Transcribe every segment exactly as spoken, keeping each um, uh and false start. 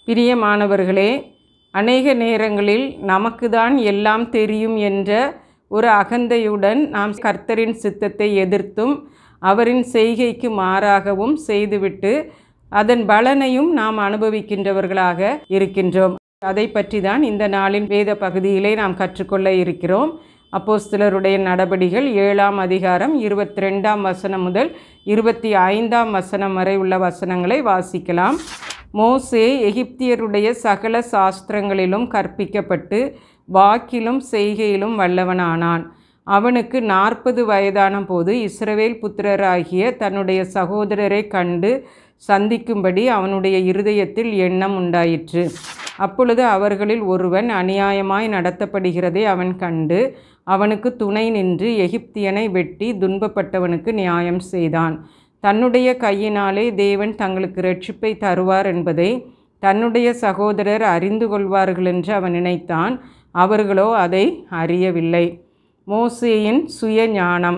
பிரியமானவர்களே, அநேக நேரங்களில் நமக்கு தான் எல்லாம் தெரியும் என்ற ஒரு அகந்தையுடன் நாம் கர்த்தரின் சித்தத்தை எதிர்த்தும் அவரின் செய்கைக்கு மாறாகவும் செய்துவிட்டு அதன் பலனையும் நாம் அனுபவிக்கின்றவர்களாக இருக்கின்றோம். அதை பற்றி தான் இந்த நாளின் வேத பகுதியிலே நாம் கற்றுக்கொள்ள இருக்கிறோம். அப்போஸ்தலருடைய நடபடிகள் ஏழாம் அதிகாரம் இருபத்தி ரெண்டாம் வசனம் முதல் இருபத்தி ஐந்தாம் வசனம் வரை உள்ள வசனங்களை வாசிக்கலாம். மோசே எகிப்தியருடைய சகல சாஸ்திரங்களிலும் கற்பிக்கப்பட்டு வாக்கிலும் செய்கையிலும் வல்லவனானான். அவனுக்கு நாற்பது வயதான போது இஸ்ரவேல் புத்திரராகிய தன்னுடைய சகோதரரை கண்டு சந்திக்கும்படி அவனுடைய இருதயத்தில் எண்ணம் உண்டாயிற்று. அப்பொழுது அவர்களில் ஒருவன் அநியாயமாய் நடத்தப்படுகிறதை அவன் கண்டு அவனுக்கு துணை நின்று எகிப்தியனை வெட்டி துன்பப்பட்டவனுக்கு நியாயம் செய்தான். தன்னுடைய கையினாலே தேவன் தங்களுக்கு இரட்சிப்பை தருவார் என்பதை தன்னுடைய சகோதரர் அறிந்து கொள்வார்கள் என்று அவன் நினைத்தான். அவர்களோ அதை அறியவில்லை. மோசேயின் சுய ஞானம்.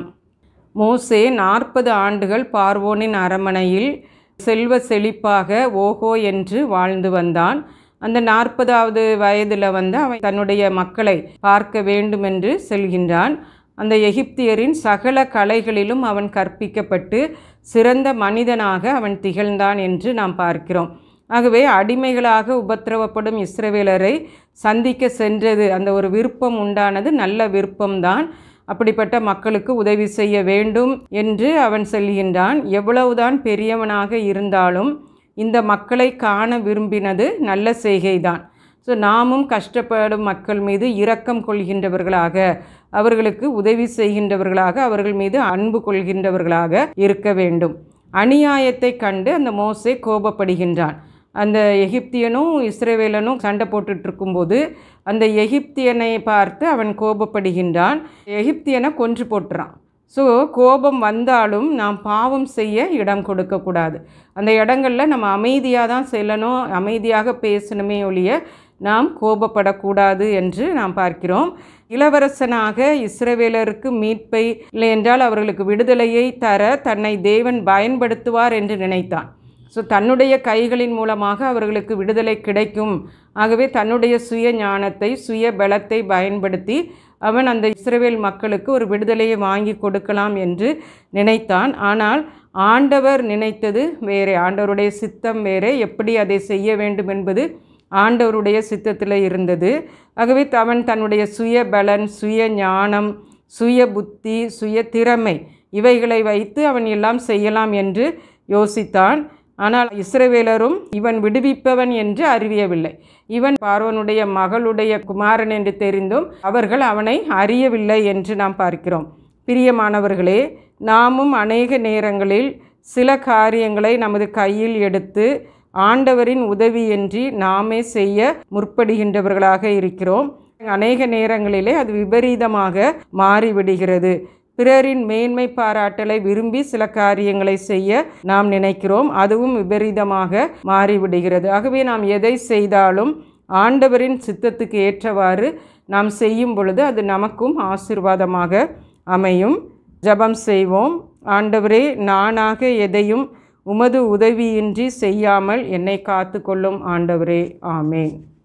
மோசே நாற்பது ஆண்டுகள் பார்வோனின் அரண்மனையில் செல்வ செழிப்பாக ஓஹோ என்று வாழ்ந்து வந்தான். அந்த நாற்பதாவது வயதில் வந்து அவன் தன்னுடைய மக்களை பார்க்க வேண்டும் என்று செல்கின்றான். அந்த எகிப்தியரின் சகல கலைகளிலும் அவன் கற்பிக்கப்பட்டு சிறந்த மனிதனாக அவன் திகழ்ந்தான் என்று நாம் பார்க்கிறோம். ஆகவே அடிமைகளாக உபத்திரவப்படும் இஸ்ரவேலரை சந்திக்க சென்றது அந்த ஒரு விருப்பம் உண்டானது நல்ல விருப்பம்தான். அப்படிப்பட்ட மக்களுக்கு உதவி செய்ய வேண்டும் என்று அவன் செல்கின்றான். எவ்வளவுதான் பெரியவனாக இருந்தாலும் இந்த மக்களை காண விரும்பினது நல்ல செய்கைதான். ஸோ நாமும் கஷ்டப்படும் மக்கள் மீது இரக்கம் கொள்கின்றவர்களாக, அவர்களுக்கு உதவி செய்கின்றவர்களாக, அவர்கள் மீது அன்பு கொள்கின்றவர்களாக இருக்க வேண்டும். அநியாயத்தை கண்டு அந்த மோசே கோபப்படுகின்றான். அந்த எகிப்தியனும் இஸ்ரவேலனும் சண்டை போட்டுட்டு இருக்கும்போது அந்த எகிப்தியனை பார்த்து அவன் கோபப்படுகின்றான். எகிப்தியனை கொன்று போட்டுறான். ஸோ கோபம் வந்தாலும் நாம் பாவம் செய்ய இடம் கொடுக்கக்கூடாது. அந்த இடங்களில் நம்ம அமைதியாக தான் செல்லணும், அமைதியாக பேசணுமே ஒழிய நாம் கோபப்படக்கூடாது என்று நாம் பார்க்கிறோம். இளவரசனாக இஸ்ரவேலருக்கு மீட்பை இல்லை என்றால் அவர்களுக்கு விடுதலையை தர தன்னை தேவன் பயன்படுத்துவார் என்று நினைத்தான். ஸோ தன்னுடைய கைகளின் மூலமாக அவர்களுக்கு விடுதலை கிடைக்கும். ஆகவே தன்னுடைய சுய ஞானத்தை சுய பலத்தை பயன்படுத்தி அவன் அந்த இஸ்ரவேல் மக்களுக்கு ஒரு விடுதலையை வாங்கி கொடுக்கலாம் என்று நினைத்தான். ஆனால் ஆண்டவர் நினைத்தது வேறே, ஆண்டவருடைய சித்தம் வேறே. எப்படி அதை செய்ய வேண்டும் என்பது ஆண்டவருடைய சித்தத்தில் இருந்தது. ஆகவே அவன் தன்னுடைய சுய பலன், சுய ஞானம், சுய புத்தி, சுய திறமை இவைகளை வைத்து அவன் எல்லாம் செய்யலாம் என்று யோசித்தான். ஆனால் இஸ்ரவேலரும் இவன் விடுவிப்பவன் என்று அறியவில்லை. இவன் பார்வோனுடைய மகளுடைய குமாரன் என்று தெரிந்தும் அவர்கள் அவனை அறியவில்லை என்று நாம் பார்க்கிறோம். பிரியமானவர்களே, நாமும் அநேக நேரங்களில் சில காரியங்களை நமது கையில் எடுத்து ஆண்டவரின் உதவியின்றி நாமே செய்ய முற்படுகின்றவர்களாக இருக்கிறோம். அநேக நேரங்களிலே அது விபரீதமாக மாறிவிடுகிறது. பிறரின் மேன்மை பாராட்டலை விரும்பி சில காரியங்களை செய்ய நாம் நினைக்கிறோம். அதுவும் விபரீதமாக மாறிவிடுகிறது. ஆகவே நாம் எதை செய்தாலும் ஆண்டவரின் சித்தத்துக்கு ஏற்றவாறு நாம் செய்யும் பொழுது அது நமக்கும் ஆசீர்வாதமாக அமையும். ஜெபம் செய்வோம். ஆண்டவரே, நானாக எதையும் உமது உதவியின்றி செய்யாமல் என்னை காத்து கொள்ளும் ஆண்டவரே. ஆமேன்.